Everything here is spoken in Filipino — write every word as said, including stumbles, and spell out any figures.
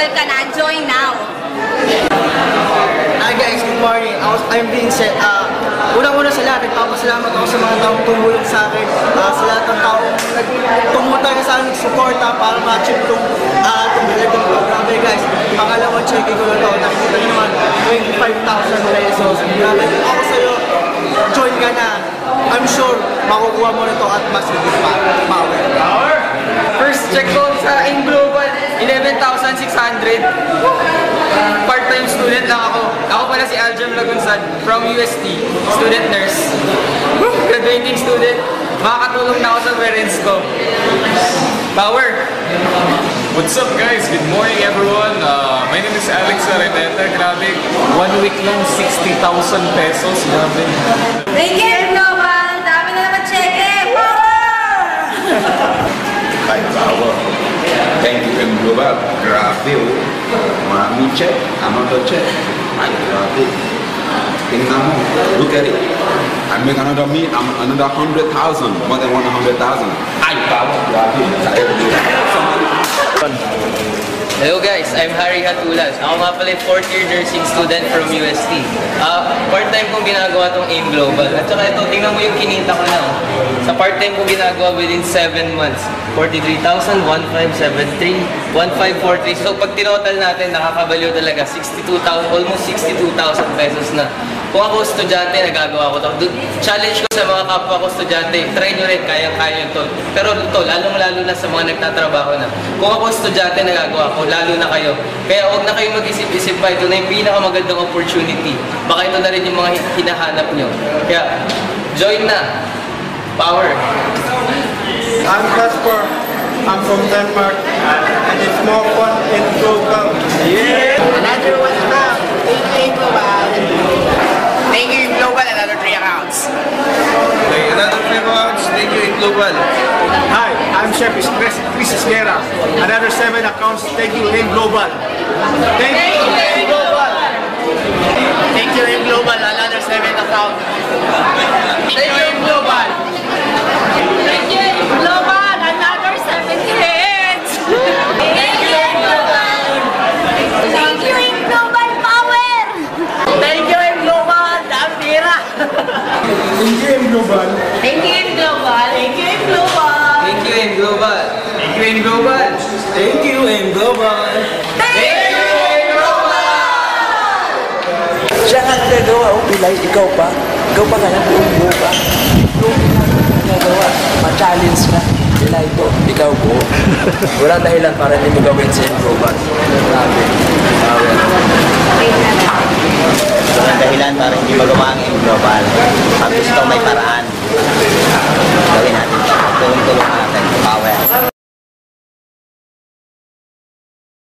member ka na, join now. Hi guys, good morning. I was, I'm Vincent. Uh, Unang-una sa lahat, nagpapasalamat ako sa mga taong tumulong sa akin. Uh, sa lahat ng taong tumutay sa akin, suporta para ma-achieve itong uh, halagang programa. Guys, pangalawang checking ko na ito. Nakikita nyo naman, twenty-five thousand pesos. Grabe, ako sa'yo, join ka na. I'm sure, makukuha mo nito at mas higit pa. Power! First check ko sa In Global, eleven thousand six hundred. Part-time student lang ako. Ako pala si Aljam Lagunsad from U S T, student nurse. Graduating student. Makakatulong na ako sa parents ko. Power! What's up guys? Good morning everyone. Uh, my name is Alex Areteta. Grabe, one week lang sixty thousand pesos. Grabe. Thank you, Global. Dami na naman check eh. Power! Ay, power. Thank you, M Global. Grabe, oh. Maraming check. Another check. Ay, grabe. Tingnan mo. Look at it. I make another me, um, another hundred thousand. More than one hundred thousand. Ay, power. Grabe. Sa M Global. Hello guys, I'm Harry Hatulan. Ako nga pala fourth year nursing student from U S T. Uh, part-time kong ginagawa itong In Global. At saka ito, tingnan mo yung kinita ko na. Oh. Sa part-time kong ginagawa within seven months, forty-three thousand, fifteen seventy-three, fifteen forty-three. So pag tinotal natin, nakakabaliw talaga, sixty-two thousand, almost sixty-two thousand pesos na. Kung ako estudyante, nagagawa ko ito. Challenge ko sa mga kapwa ko estudyante, try nyo rin, kaya-kaya ito. Pero ito, lalong-lalo na sa mga nagtatrabaho na. Kung ako estudyante, nagagawa ko, lalo na kayo. Kaya huwag na kayong mag-isip-isip pa, ito na yung pinakamagandang opportunity. Baka ito na rin yung mga hinahanap nyo. Kaya, join na! Power! I'm Casper. I'm from Denmark. And it's more fun in Global. Yeah! Another one now. Thank you, Global. Thank you, Global. Another three accounts. Okay, another three accounts. Thank you, Global. Hi, I'm Chef Chris Isguera. Another seven accounts. Thank you, in Global. Thank you, in Global. Thank you, in Global. Another seven accounts. Thank you, in Global. Thank you, Global. Another seven hits. Thank you, Global. Thank you, Global. Power! Thank you, in Global. Damira. Thank you, in Global. Thank you, Global. Thank you, Global. Thank you, In Global! Thank you, In Global! Thank you, In Global. Thank you, Global. Siya nga nagagawa, oh, Pilay, ikaw pa. Ikaw pa kaya, buong pa. Nagagawa, ma-challenge ka. Pilay ko, ikaw po. Walang dahilan para hindi mo gawin sa In Global. Grabe. Walang dahilan para hindi magawa ang In Global. Pag gusto